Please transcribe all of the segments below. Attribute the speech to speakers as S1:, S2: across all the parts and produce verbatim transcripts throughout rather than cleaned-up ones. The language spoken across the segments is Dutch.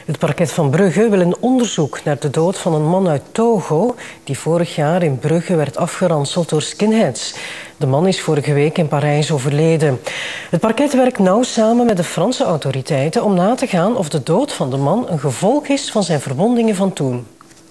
S1: Het parket van Brugge wil een onderzoek naar de dood van een man uit Togo die vorig jaar in Brugge werd afgeranseld door skinheads. De man is vorige week in Parijs overleden. Het parket werkt nauw samen met de Franse autoriteiten om na te gaan of de dood van de man een gevolg is van zijn verwondingen van toen.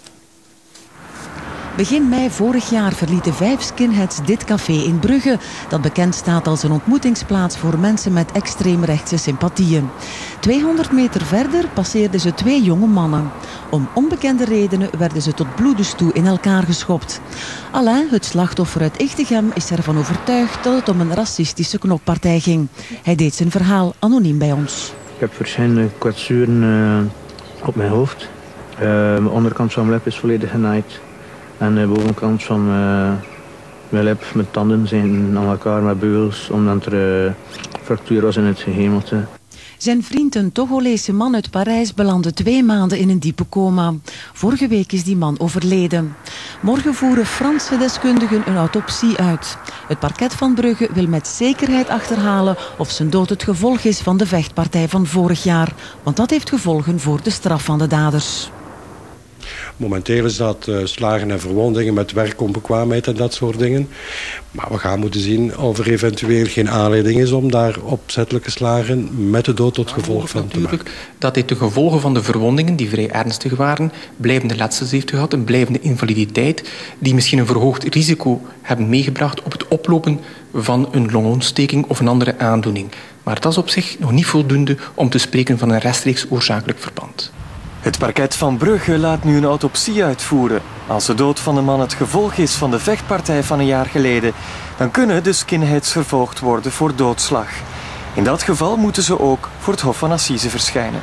S2: Begin mei vorig jaar verlieten vijf skinheads dit café in Brugge, dat bekend staat als een ontmoetingsplaats voor mensen met extreemrechtse sympathieën. tweehonderd meter verder passeerden ze twee jonge mannen. Om onbekende redenen werden ze tot bloedens toe in elkaar geschopt. Alain, het slachtoffer uit Ichtegem, is ervan overtuigd dat het om een racistische knokpartij ging. Hij deed zijn verhaal anoniem bij ons.
S3: Ik heb verschillende kwetsuren uh, op mijn hoofd. Uh, mijn onderkant van mijn lip is volledig genaaid. En de bovenkant van uh, mijn lip, mijn tanden zijn aan elkaar met beugels, omdat er uh, fractuur was in het gehemelte.
S2: Zijn vriend, een Togolese man uit Parijs, belandde twee maanden in een diepe coma. Vorige week is die man overleden. Morgen voeren Franse deskundigen een autopsie uit. Het parket van Brugge wil met zekerheid achterhalen of zijn dood het gevolg is van de vechtpartij van vorig jaar. Want dat heeft gevolgen voor de straf van de daders.
S4: Momenteel is dat uh, slagen en verwondingen met werkonbekwaamheid en dat soort dingen. Maar we gaan moeten zien of er eventueel geen aanleiding is om daar opzettelijke slagen met de dood tot gevolg van te maken.
S5: Dat dit de gevolgen van de verwondingen, die vrij ernstig waren, blijvende letsels heeft gehad, een blijvende invaliditeit, die misschien een verhoogd risico hebben meegebracht op het oplopen van een longontsteking of een andere aandoening. Maar dat is op zich nog niet voldoende om te spreken van een rechtstreeks oorzakelijk verband.
S6: Het parket van Brugge laat nu een autopsie uitvoeren. Als de dood van de man het gevolg is van de vechtpartij van een jaar geleden, dan kunnen de skinheads vervolgd worden voor doodslag. In dat geval moeten ze ook voor het Hof van Assise verschijnen.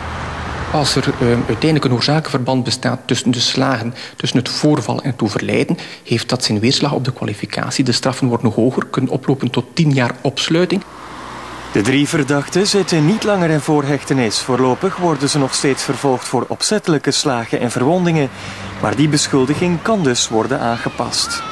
S5: Als er uh, uiteindelijk een oorzakenverband bestaat tussen de slagen, tussen het voorval en het overlijden, heeft dat zijn weerslag op de kwalificatie. De straffen worden nog hoger, kunnen oplopen tot tien jaar opsluiting.
S6: De drie verdachten zitten niet langer in voorhechtenis. Voorlopig worden ze nog steeds vervolgd voor opzettelijke slagen en verwondingen. Maar die beschuldiging kan dus worden aangepast.